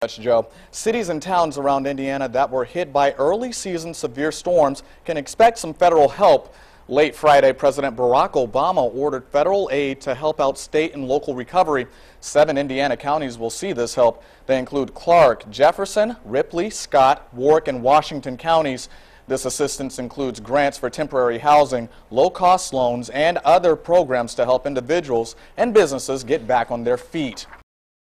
Joe. Cities and towns around Indiana that were hit by early season severe storms can expect some federal help. Late Friday, President Barack Obama ordered federal aid to help out state and local recovery. 7 Indiana counties will see this help. They include Clark, Jefferson, Ripley, Scott, Warwick, and Washington counties. This assistance includes grants for temporary housing, low-cost loans, and other programs to help individuals and businesses get back on their feet.